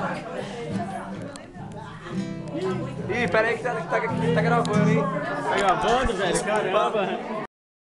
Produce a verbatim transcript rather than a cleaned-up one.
Ih, pera aí que tá, que tá, que tá gravando, hein? Tá gravando, velho? Caramba.